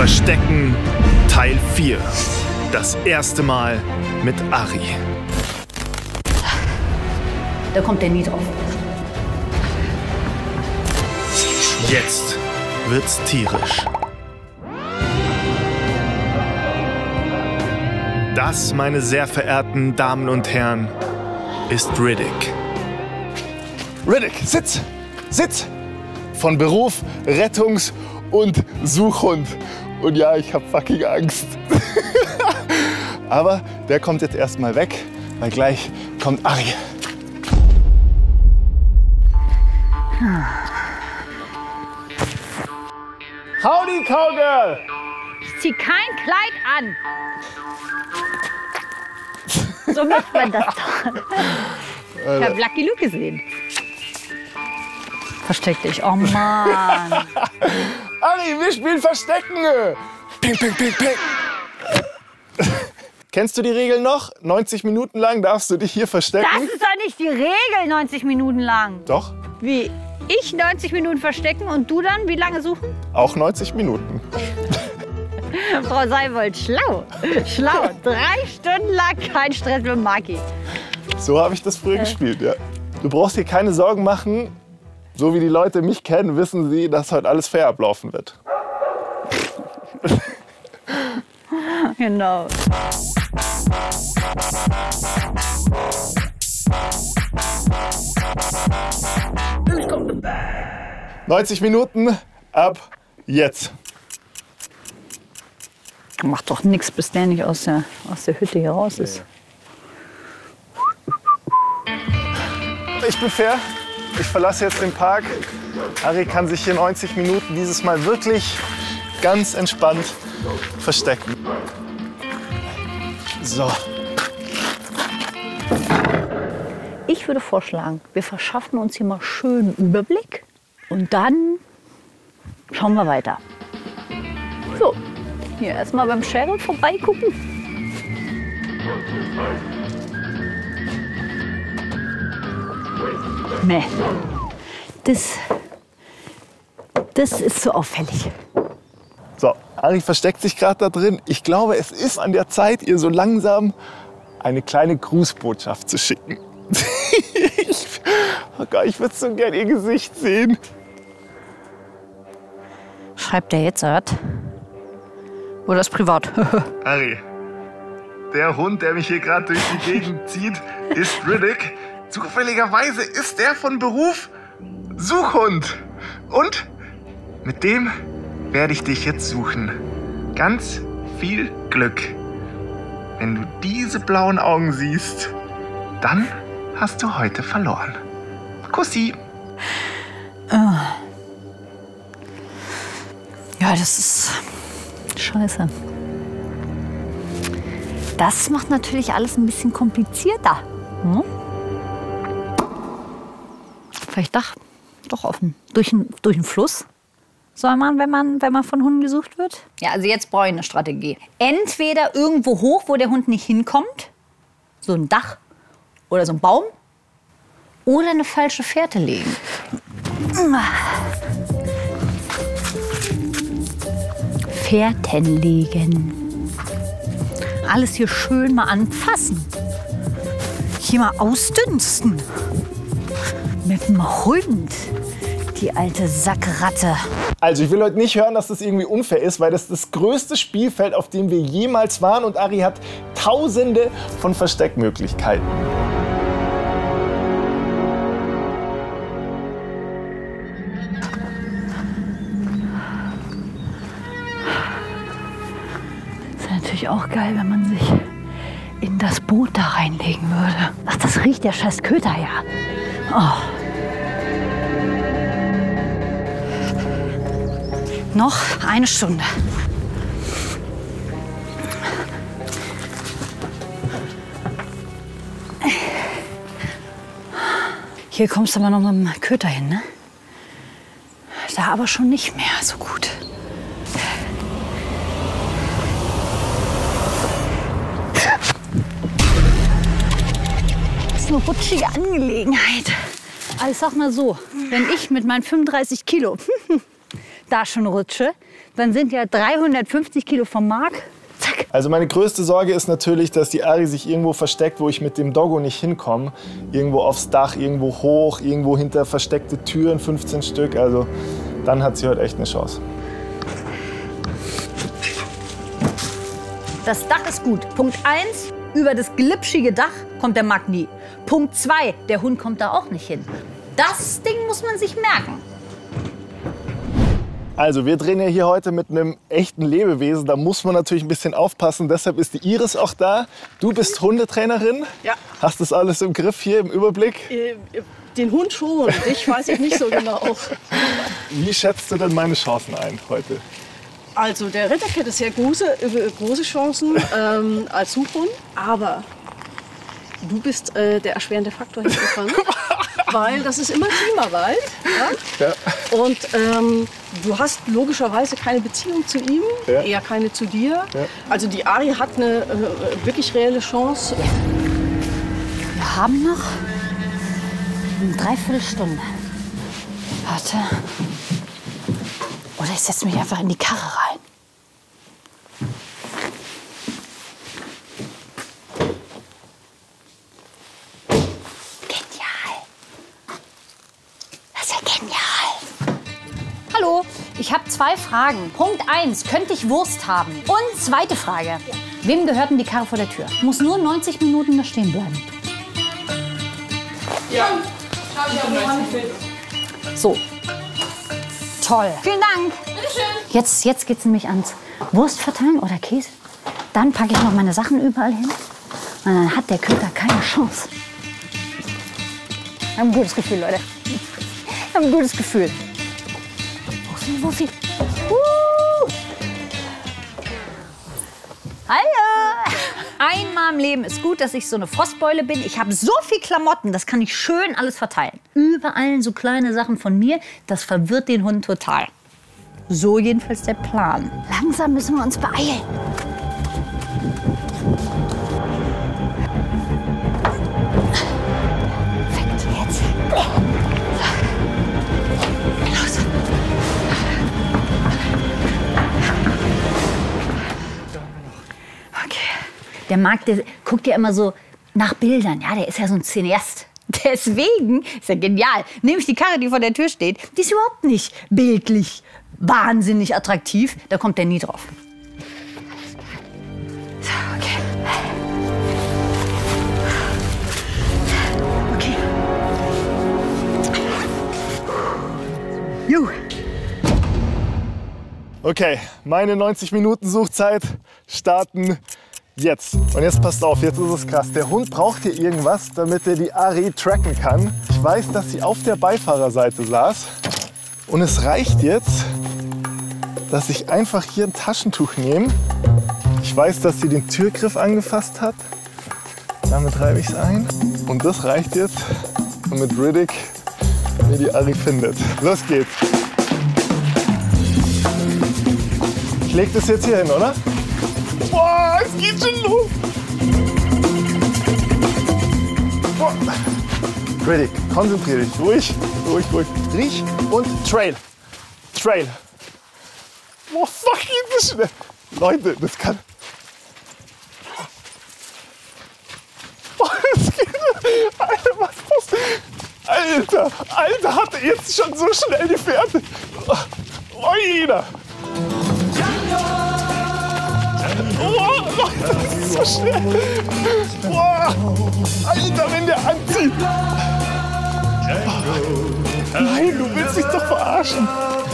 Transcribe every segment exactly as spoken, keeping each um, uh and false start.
Verstecken Teil vier. Das erste Mal mit Ari. Da kommt der nie drauf. Jetzt wird's tierisch. Das, meine sehr verehrten Damen und Herren, ist Riddick. Riddick, sitz! Sitz! Von Beruf Rettungs- und Suchhund. Und ja, ich hab fucking Angst. Aber der kommt jetzt erstmal weg, weil gleich kommt Ari. Howdy, Cowgirl! Ich zieh kein Kleid an. So macht man das doch. Ich hab Lucky Luke gesehen. Versteck dich. Oh Mann. Ari, wir spielen Verstecken! Ping, ping, ping, ping! Kennst du die Regeln noch? neunzig Minuten lang darfst du dich hier verstecken. Das ist doch nicht die Regel, neunzig Minuten lang. Doch, Wie? Ich neunzig Minuten verstecken und du dann wie lange suchen? auch neunzig Minuten. Frau Seibold, schlau. Schlau. Drei Stunden lang kein Stress mit Maki. So habe ich das früher gespielt, ja. Du brauchst dir keine Sorgen machen. So wie die Leute mich kennen, wissen sie, dass heute alles fair ablaufen wird. Genau. neunzig Minuten ab jetzt. Macht doch nichts, bis der nicht aus der, aus der Hütte hier raus ist. Ich bin fair. Ich verlasse jetzt den Park. Ari kann sich hier neunzig Minuten dieses Mal wirklich ganz entspannt verstecken. So. Ich würde vorschlagen, wir verschaffen uns hier mal schönen Überblick und dann schauen wir weiter. So, hier erstmal beim Sheriff vorbeigucken. Nee, das, das ist so auffällig. So, Ari versteckt sich gerade da drin. Ich glaube, es ist an der Zeit, ihr so langsam eine kleine Grußbotschaft zu schicken. ich oh Gott, ich würde so gern ihr Gesicht sehen. Schreibt der jetzt was? Oder ist privat? Ari, der Hund, der mich hier gerade durch die Gegend zieht, ist Riddick. Zufälligerweise ist der von Beruf Suchhund. Und mit dem werde ich dich jetzt suchen. Ganz viel Glück. Wenn du diese blauen Augen siehst, dann hast du heute verloren. Kussi. Ja, das ist scheiße. Das macht natürlich alles ein bisschen komplizierter. Hm? Vielleicht doch, doch offen. Durch, durch den Fluss soll man, wenn man, wenn man von Hunden gesucht wird? Ja, also jetzt brauche ich eine Strategie. Entweder irgendwo hoch, wo der Hund nicht hinkommt, so ein Dach oder so ein Baum, oder eine falsche Fährte legen. Fährten legen. Alles hier schön mal anfassen. Hier mal ausdünsten. Mit dem Hund, die alte Sackratte. Also ich will heute nicht hören, dass das irgendwie unfair ist, weil das das größte Spielfeld, auf dem wir jemals waren. Und Ari hat tausende von Versteckmöglichkeiten. Das wäre natürlich auch geil, wenn man sich in das Boot da reinlegen würde. Ach, das riecht der scheiß Köter ja. Oh. Noch eine Stunde. Hier kommst du aber noch mit dem Köter hin, ne? Da aber schon nicht mehr so gut. Das ist eine rutschige Angelegenheit. Also ich sag mal so, wenn ich mit meinen fünfunddreißig Kilo da schon rutsche, dann sind ja dreihundertfünfzig Kilo vom Mark. Zack. Also meine größte Sorge ist natürlich, dass die Ari sich irgendwo versteckt, wo ich mit dem Doggo nicht hinkomme. Irgendwo aufs Dach, irgendwo hoch, irgendwo hinter versteckte Türen, fünfzehn Stück. Also dann hat sie heute echt eine Chance. Das Dach ist gut. Punkt eins, über das glitschige Dach kommt der Mark nie. Punkt zwei, der Hund kommt da auch nicht hin. Das Ding muss man sich merken. Also wir drehen ja hier heute mit einem echten Lebewesen. Da muss man natürlich ein bisschen aufpassen. Deshalb ist die Iris auch da. Du bist Hundetrainerin. Ja. Hast das alles im Griff hier, im Überblick? Äh, den Hund schon. Dich weiß ich nicht so genau. Wie schätzt du denn meine Chancen ein heute? Also der Riddick hätte sehr große, äh, große Chancen ähm, als Suchhund. Aber du bist äh, der erschwerende Faktor hinten dran. Weil das ist immer Teamarbeit. Ja? Ja. Und ähm, du hast logischerweise keine Beziehung zu ihm, ja. eher keine zu dir. Ja. Also die Ari hat eine äh, wirklich reelle Chance. Wir haben noch eine Dreiviertelstunde. Warte. Oder ich setze mich einfach in die Karre rein. Hallo, ich habe zwei Fragen. Punkt eins, könnte ich Wurst haben? Und zweite Frage, ja. Wem gehört denn die Karre vor der Tür? Muss nur neunzig Minuten da stehen bleiben. Ja. So. Toll. Vielen Dank. Bitteschön. Jetzt, jetzt geht es nämlich ans Wurst verteilen oder Käse. Dann packe ich noch meine Sachen überall hin. Und dann hat der Köter keine Chance. Ich habe ein gutes Gefühl, Leute. Ich habe ein gutes Gefühl. Wuffi, Wuffi. Uh. Hallo. Einmal im Leben ist gut, dass ich so eine Frostbeule bin. Ich habe so viel Klamotten, das kann ich schön alles verteilen. Überall so kleine Sachen von mir, das verwirrt den Hund total. So jedenfalls der Plan. Langsam müssen wir uns beeilen. Perfekt, jetzt. Los. Okay. Der Marc, der guckt ja immer so nach Bildern. Ja, der ist ja so ein Cineast. Deswegen ist ja genial. Nehme ich die Karre, die vor der Tür steht, die ist überhaupt nicht bildlich wahnsinnig attraktiv. Da kommt der nie drauf. So, okay. Okay. Juh. Okay, meine neunzig Minuten Suchzeit starten jetzt. Und jetzt passt auf, jetzt ist es krass. Der Hund braucht hier irgendwas, damit er die Ari tracken kann. Ich weiß, dass sie auf der Beifahrerseite saß. Und es reicht jetzt, dass ich einfach hier ein Taschentuch nehme. Ich weiß, dass sie den Türgriff angefasst hat. Damit reibe ich es ein. Und das reicht jetzt, damit Riddick mir die Ari findet. Los geht's. Ich leg das jetzt hier hin, oder? Boah, es geht schon los. Boah. Riddick, konzentrier dich. Ruhig, ruhig, ruhig. Riech und Trail. Trail. Boah, fuck, geht das schnell. Leute, das kann... Boah, das geht... Alter, was ist das? Alter, Alter, hat er jetzt schon so schnell die Fährte. Oh, jeder. Oh, Leute, das ist so schnell. Boah, Alter, wenn der anzieht. Nein, du willst mich doch verarschen.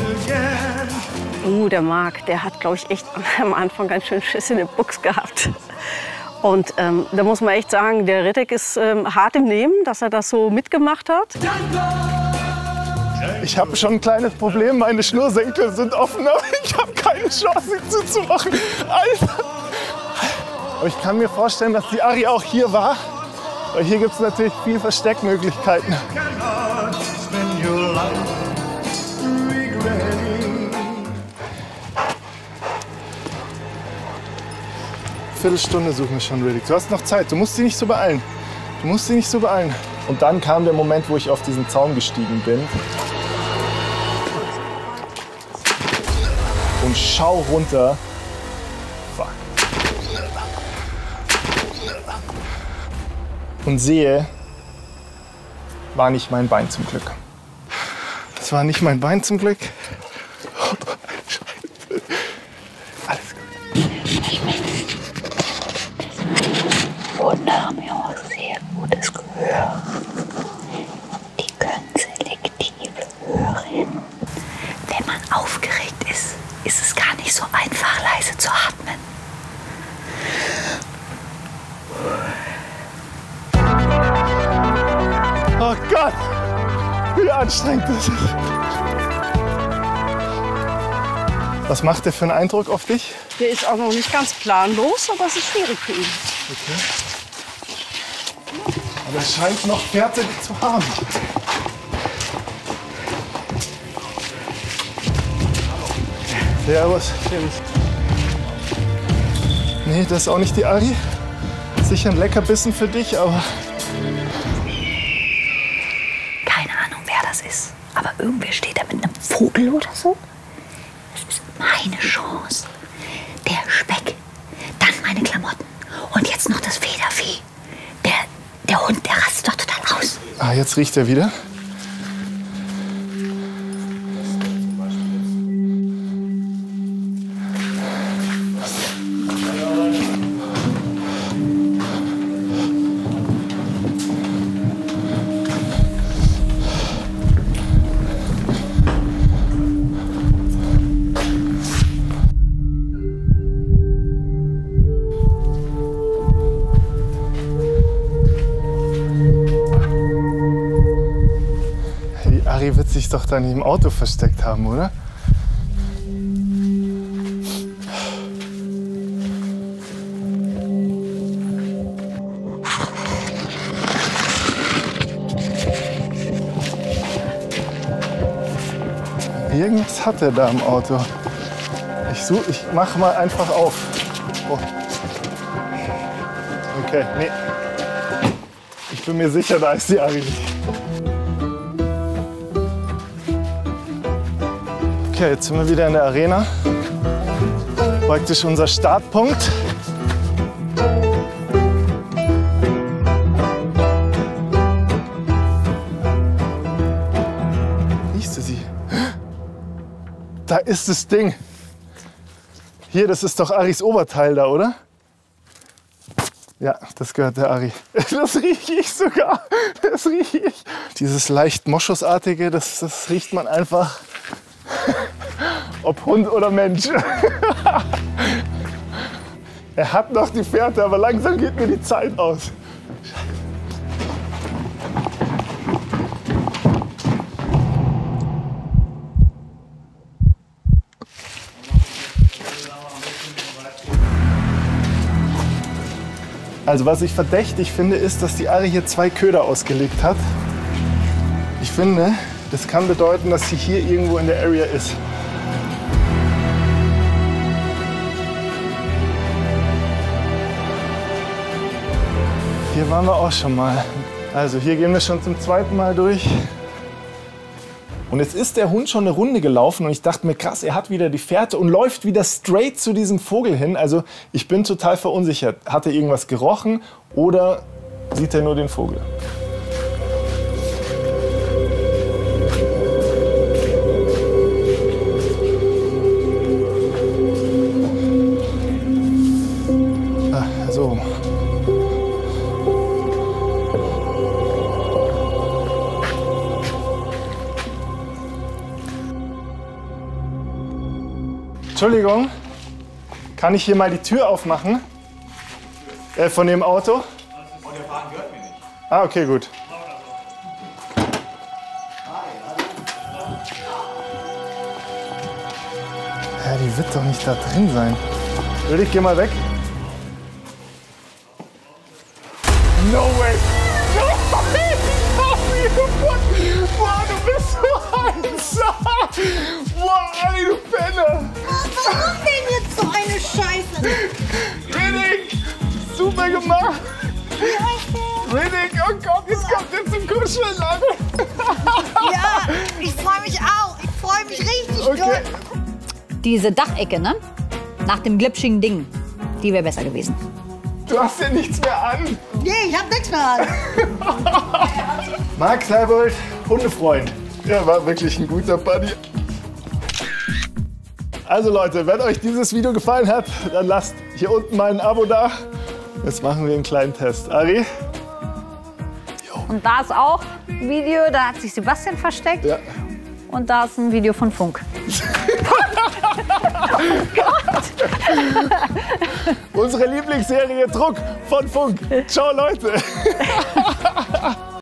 Uh, der Marc, der hat, glaube ich, echt am Anfang ganz schön Schiss in den Buchs gehabt. Und ähm, da muss man echt sagen, der Riddick ist ähm, hart im Nehmen, dass er das so mitgemacht hat. Ich habe schon ein kleines Problem, meine Schnürsenkel sind offen, aber ich habe keine Chance, sie zuzumachen. Alter! Aber ich kann mir vorstellen, dass die Ari auch hier war. Weil hier gibt es natürlich viele Versteckmöglichkeiten. Viertelstunde suchen wir schon, Riddick. Du hast noch Zeit, du musst dich nicht so beeilen. Du musst dich nicht so beeilen. Und dann kam der Moment, wo ich auf diesen Zaun gestiegen bin. und schau runter. Fuck. Und sehe, war nicht mein Bein zum Glück. Das war nicht mein Bein zum Glück. Scheiße. Alles gut. Hunde haben ja auch sehr gutes Gehör. Die können selektiv hören. Wenn man aufgeregt ist, ist es gar nicht so einfach, leise zu atmen. Oh Gott, wie anstrengend das ist. Was macht der für einen Eindruck auf dich? Der ist auch noch nicht ganz planlos, aber es ist schwierig für ihn. Okay. Aber er scheint noch Fährte zu haben. Servus. Nee, das ist auch nicht die Ari. Sicher ein Leckerbissen für dich, aber... Keine Ahnung, wer das ist. Aber irgendwer steht da mit einem Vogel oder so. Das ist meine Chance. Der Speck, dann meine Klamotten und jetzt noch das Federvieh. Der, der Hund, der rastet doch total aus. Ah, jetzt riecht er wieder. Ari wird sich doch dann im Auto versteckt haben, oder? Irgendwas hat er da im Auto. Ich such, ich mach mal einfach auf. Oh. Okay, nee. Ich bin mir sicher, da ist die Ari nicht. Okay, jetzt sind wir wieder in der Arena. Praktisch unser Startpunkt. Riechst du sie? Da ist das Ding. Hier, das ist doch Aris Oberteil da, oder? Ja, das gehört der Ari. Das rieche ich sogar. Das rieche ich. Dieses leicht Moschusartige, das, das riecht man einfach. Ob Hund oder Mensch. Er hat noch die Fährte, aber langsam geht mir die Zeit aus. Also was ich verdächtig finde, ist, dass die Ari hier zwei Köder ausgelegt hat. Ich finde, das kann bedeuten, dass sie hier irgendwo in der Area ist. Hier waren wir auch schon mal. Also hier gehen wir schon zum zweiten Mal durch. Und jetzt ist der Hund schon eine Runde gelaufen und ich dachte mir, krass, er hat wieder die Fährte und läuft wieder straight zu diesem Vogel hin. Also ich bin total verunsichert. Hat er irgendwas gerochen oder sieht er nur den Vogel? Ah, so. Entschuldigung, kann ich hier mal die Tür aufmachen? Äh, von dem Auto? Und der Fahren gehört mir nicht. Ah, okay, gut. Ja, die wird doch nicht da drin sein. Will ich, geh mal weg. No way! No way! Boah, du bist so einsam! Boah, Ari, du Penner! Warum denn jetzt so eine Scheiße? Riddick! Super gemacht! Wie heißt der? Riddick, oh Gott, jetzt kommt ihr zum Kuscheln, Alter! Ja, ich freue mich auch. Ich freue mich richtig Okay. doll. diese Dachecke, ne? Nach dem glitschigen Ding. Die wäre besser gewesen. Du hast ja nichts mehr an. Nee, ich hab nichts mehr an. Marc Seibold, Hundefreund. Er war wirklich ein guter Buddy. Also Leute, wenn euch dieses Video gefallen hat, dann lasst hier unten mal ein Abo da. Jetzt machen wir einen kleinen Test. Ari? Und da ist auch ein Video, da hat sich Sebastian versteckt. Ja. Und da ist ein Video von Funk. Unsere Lieblingsserie Druck von Funk. Ciao Leute.